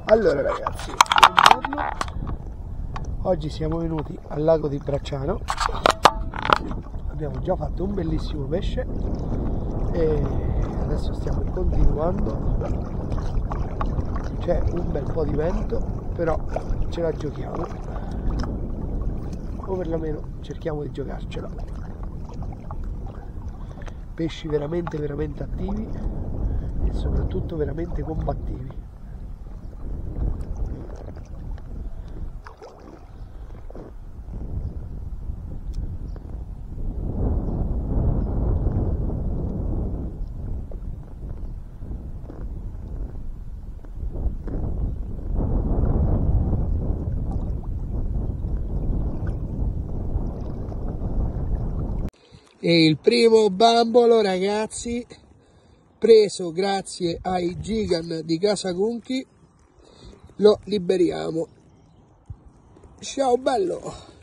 Allora ragazzi, buongiorno. Oggi siamo venuti al lago di Bracciano, abbiamo già fatto un bellissimo pesce e adesso stiamo continuando. C'è un bel po' di vento, però ce la giochiamo, o perlomeno cerchiamo di giocarcela. Pesci veramente attivi e soprattutto veramente combattivi. E il primo bambolo, ragazzi, preso grazie ai Gigan di Casa Conchi, lo liberiamo. Ciao bello!